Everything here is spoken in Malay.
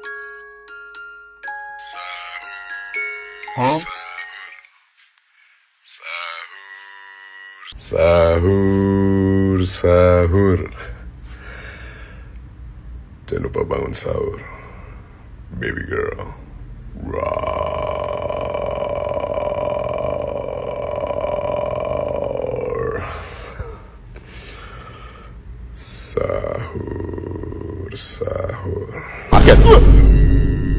Hah? Sahur. Jangan lupa bangun sahur, baby girl. Roar. Sahur. Paket.